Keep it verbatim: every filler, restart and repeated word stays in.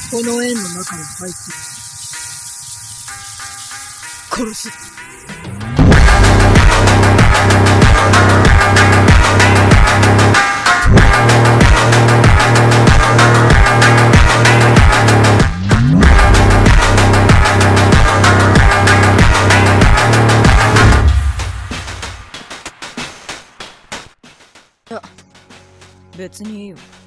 この円の中に入って殺す。いや、別にいいよ。